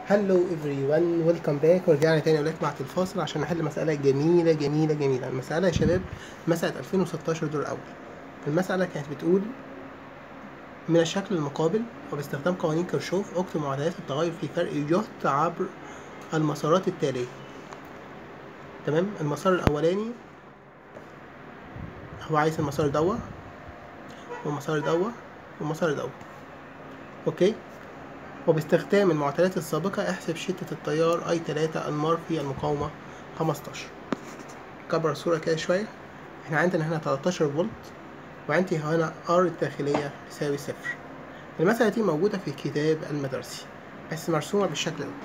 هلو everyone ويلكم باك. ورجعنا تاني ولاد بعد الفاصل عشان نحل مسألة جميلة جميلة جميلة. المسألة يا شباب مسألة 2016 دور أول. المسألة كانت بتقول من الشكل المقابل وباستخدام قوانين كيرشوف اكتب معادلات التغير في فرق جهد عبر المسارات التالية. تمام، المسار الأولاني هو عايز المسار دوا والمسار دوا والمسار دوا. اوكي، وباستخدام المعادلات السابقة احسب شدة التيار اي 3 انمار في المقاومة 15. كبر الصورة كده شوية. احنا عندنا هنا 13 فولت وعندي هنا ار الداخلية تساوي 0. المسألة دي موجودة في الكتاب المدرسي بس مرسومة بالشكل ده.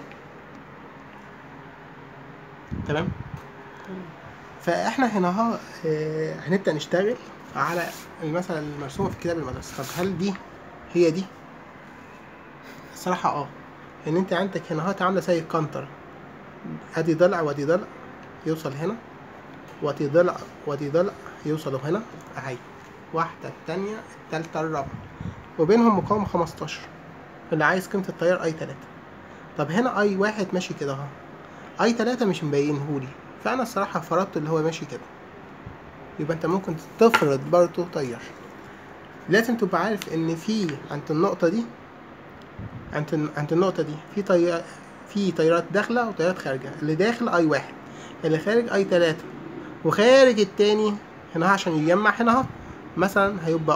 تمام، فاحنا هنا هنبدأ نشتغل على المسألة المرسومة في الكتاب المدرسي. طب هل دي هي دي؟ الصراحة ان انت عندك هنا عاملة زي الكانتر، ادي ضلع وادي ضلع يوصل هنا، وادي ضلع وادي ضلع يوصلوا هنا اهي، واحدة التانية التالتة الرابعة، وبينهم مقاومة 15 اللي عايز قيمة التيار اي 3. طب هنا اي 1 ماشي كده اهو، اي 3 مش مبينهولي، فانا الصراحة فرضت اللي هو ماشي كده. يبقى انت ممكن تفرض برضه تيار. لازم تبقى عارف ان في عند النقطة دي عند النقطة دي في تيارات داخلة وتيارات خارجة. اللي داخل اي 1، اللي خارج اي 3، وخارج التاني هنا عشان يجمع هنا اهو مثلا هيبقى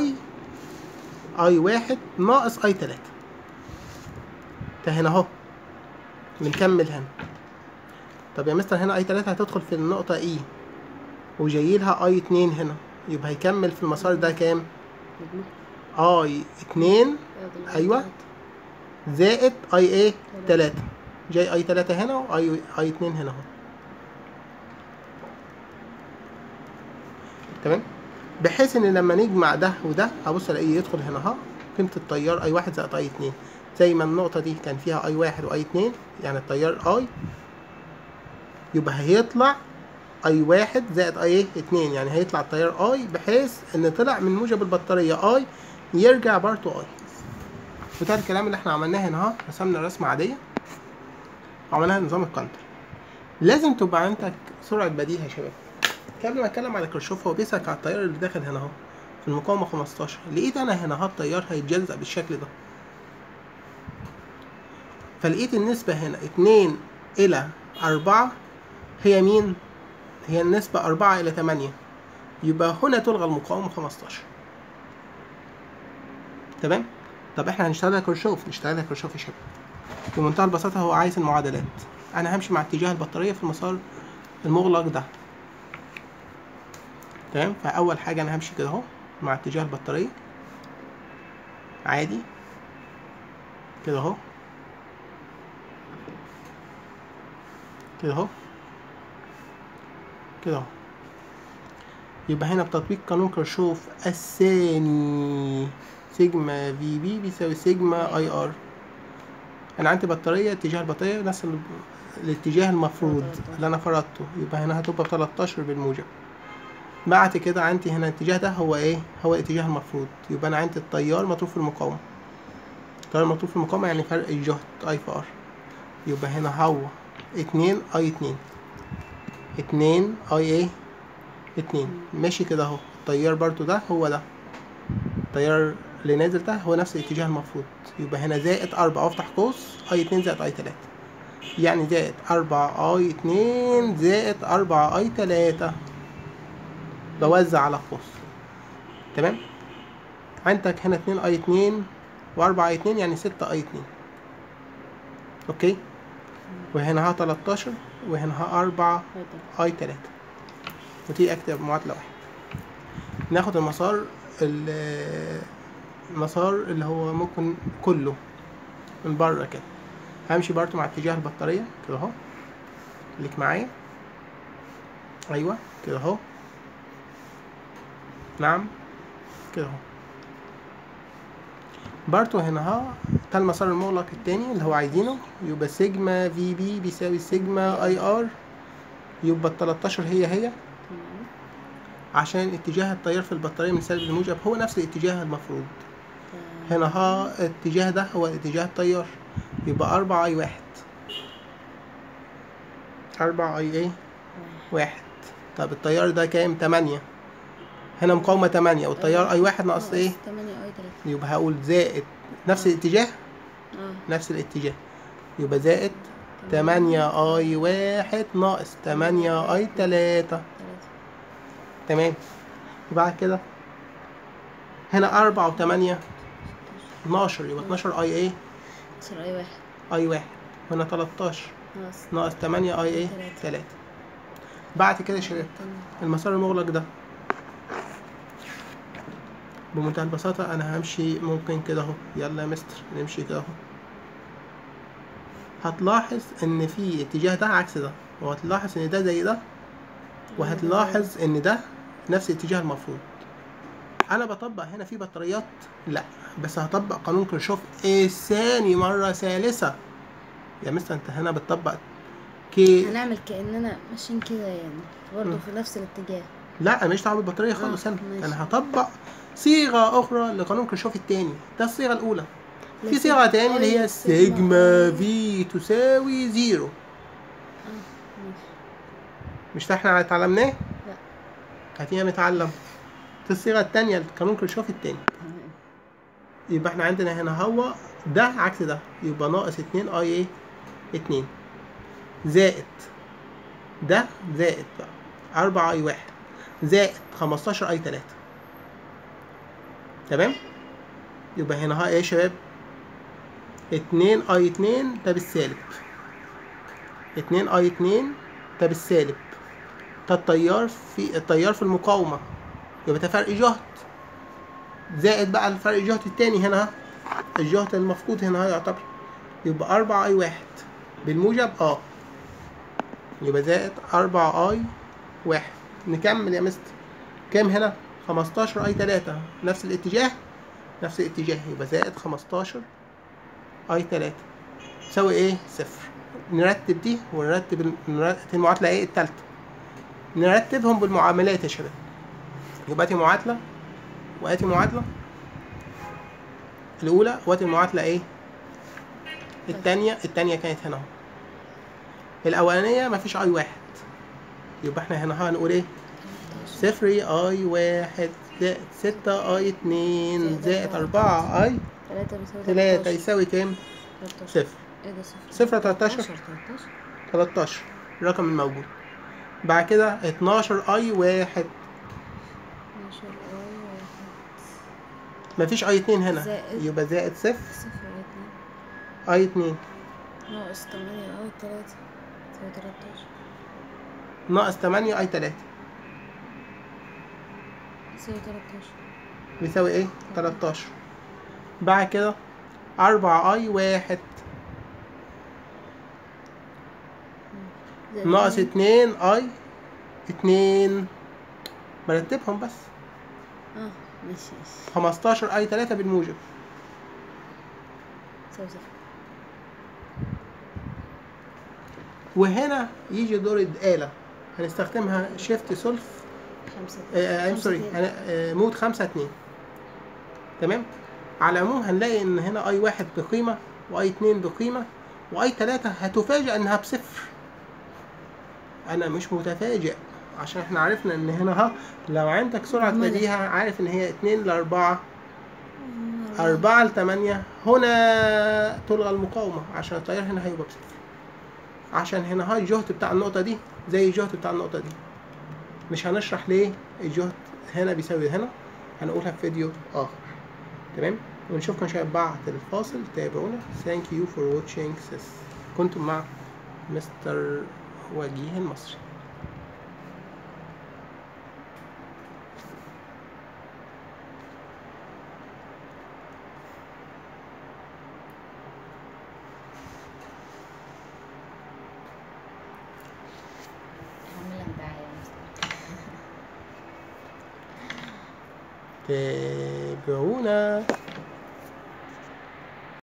اي 1 ناقص اي 3. ده هنا اهو بنكمل هنا. طب يا مستر هنا اي 3 هتدخل في النقطة اي وجايلها اي 2 هنا، يبقى هيكمل في المسار ده كام؟ اي 2 ايوه زائد اي 3، جاي اي 3 هنا واي 2 هنا اهو. تمام، بحيث ان لما نجمع ده وده هبص الاقيه يدخل هنا اهو قيمة التيار اي 1 زائد اي 2. زي ما النقطة دي كان فيها اي 1 واي 2، يعني التيار اي، يبقى هيطلع اي 1 زائد اي 2، يعني هيطلع التيار اي بحيث ان طلع من موجب البطارية اي يرجع برضه اي. وده الكلام اللي احنا عملناه هنا اهو. رسمنا رسمة عادية وعملناها نظام الكانتر. لازم تبقى عندك سرعة بديهة يا شباب. قبل ما اتكلم على كيرشوف هو بيسألك على التيار اللي داخل هنا اهو في المقاومة 15. لقيت انا هنا اهو التيار هيتجزأ بالشكل ده، فلقيت النسبة هنا 2 إلى 4 هي مين؟ هي النسبة 4 إلى 8. يبقى هنا تلغى المقاومة 15. تمام؟ طب احنا هنشتغل كيرشوف، نشتغل كيرشوف يا شباب. بمنتهى البساطة هو عايز المعادلات. أنا همشي مع اتجاه البطارية في المسار المغلق ده. تمام؟ فأول حاجة أنا همشي كده أهو مع اتجاه البطارية عادي كده أهو، كده أهو، كده أهو. يبقى هنا بتطبيق قانون كيرشوف الثاني سيجما في بي بيساوي سيجما اي ار. انا عندي بطارية، اتجاه البطارية نفس الاتجاه المفروض اللي انا فرضته، يبقى هنا هتبقى 13 بالموجب. بعد كده عندي هنا الاتجاه ده هو ايه؟ هو الاتجاه المفروض. يبقى انا عندي التيار مطروح في المقاومة، التيار مطروح في المقاومة يعني فرق الجهد اي في ار. يبقى هنا هو 2 اي 2 اي 2 ماشي كده اهو. التيار برضو ده هو ده التيار اللي نازل ده هو نفس الاتجاه المفروض. يبقى هنا زائد 4 افتح قوس اي 2 زائد اي 3، يعني زائد 4 اي 2 زائد 4 اي 3 بوزع على قوس. تمام، عندك هنا 2 اي 2 و4 اي 2 يعني 6 اي 2. اوكي، وهنا ها 13 وهنا ها 4 اي 3، ودي اكتب معادلة واحدة. ناخد المسار اللي هو ممكن كله من بره كده. همشي برضو مع اتجاه البطارية كده اهو، خليك معايا. ايوه كده اهو، نعم كده اهو. برضو هنا اهو ده المسار المغلق التاني اللي هو عايزينه. يبقى سيجما في بي بيساوي سيجما اي ار. يبقى 13 هي عشان اتجاه التيار في البطارية من سالب لموجب هو نفس الاتجاه المفروض. هنا ها الاتجاه ده هو اتجاه التيار، يبقى 4 اي 1. 4 اي ايه 1. طب التيار ده كام؟ 8. هنا مقاومة 8 والتيار اي 1 ناقص ايه؟ 8 اي 3. يبقى هقول زائد نفس الاتجاه. نفس الاتجاه يبقى زائد 8 اي 1 ناقص 8 اي 3. تمام. وبعد كده هنا 4 و8 12 يبقى 12 اي ايه 12 اي 1 اي 1. هنا 13 ناقص 8 اي ايه 3. بعد كده يا شباب المسار المغلق ده بمنتهى البساطة أنا همشي ممكن كده أهو. يلا يا مستر نمشي كده أهو. هتلاحظ إن في اتجاه ده عكس ده، وهتلاحظ إن ده زي ده، وهتلاحظ إن ده نفس الاتجاه المفروض. أنا بطبق هنا في بطاريات؟ لأ، بس هطبق قانون كيرشوف ثاني مرة ثالثة. يا مستر أنت هنا بتطبق هنعمل كأننا ماشيين كده يعني برضه في نفس الاتجاه. لا أنا مش دعوة بالبطارية خالص. أنا هطبق صيغة أخرى لقانون كيرشوف التاني. ده الصيغة الأولى. في صيغة تاني اللي هي سيجما في تساوي 0. مش ده احنا اتعلمناه؟ لا. هتيجي نتعلم في الصيغة التانية لقانون كيرشوف التاني. يبقى احنا عندنا هنا هو ده عكس ده، يبقى ناقص 2 اي ايه 2 زائد ده زائد بقى 4 اي 1 زائد 15 اي 3. تمام. يبقى هنا ها ايه يا شباب 2 اي 2 ده بالسالب، 2 اي 2 ده بالسالب. ده التيار في المقاومة، يبقى ده فرق جهد زائد بقى الفرق الجهد التاني هنا الجهد المفقود هنا يعتبر يبقى 4 اي 1 بالموجب يبقى زائد 4 اي 1. نكمل يا مستر. كام هنا 15 اي 3 نفس الاتجاه يبقى زائد 15 اي 3 تساوي ايه 0. نرتب دي ونرتب المعادلة ايه التالتة. نرتبهم بالمعاملات يا شباب. يبقى ادي معادلة وادي معادلة الأولى وادي المعادلة ايه التانية كانت هنا اهو. الأولانية مفيش اي 1 يبقى احنا هنا هنقول ايه 0 اي 1 زائد 6 اي 2 زائد 4 اي 3 يساوي كام 0. ايه ده 0 13 الرقم الموجود. بعد كده 12 اي 1 مفيش اي 2 هنا يبقى زائد 0 اي 2 ناقص 8 اي 3 تساوي 13 ناقص 8 اي 3 تساوي 13 بيساوي ايه 13. بعد كده 4 اي 1 ناقص 2 اي 2 برتبهم بس ماشي 15 اي 3 بالموجب تساوي 0. وهنا يجي دور الآلة هنستخدمها شيفت سولف مود 5 2. تمام. على العموم هنلاقي ان هنا اي 1 بقيمة واي 2 بقيمة واي 3 هتفاجئ انها بصفر. انا مش متفاجئ عشان احنا عرفنا ان هنا لو عندك سرعة بديهة عارف ان هي 2 ل 4 4 ل 8 هنا تلغى المقاومة عشان التيار هنا هيبقى بصفر. عشان هنا الجهد بتاع النقطة دي زي الجهد بتاع النقطة دي. مش هنشرح ليه الجهد هنا بيساوي هنا، هنقولها في فيديو آخر. تمام. ونشوفكم شباب بعد الفاصل. تابعونا. Thank you for watching this. كنتم مع مستر وجيه المصري. تابعونا.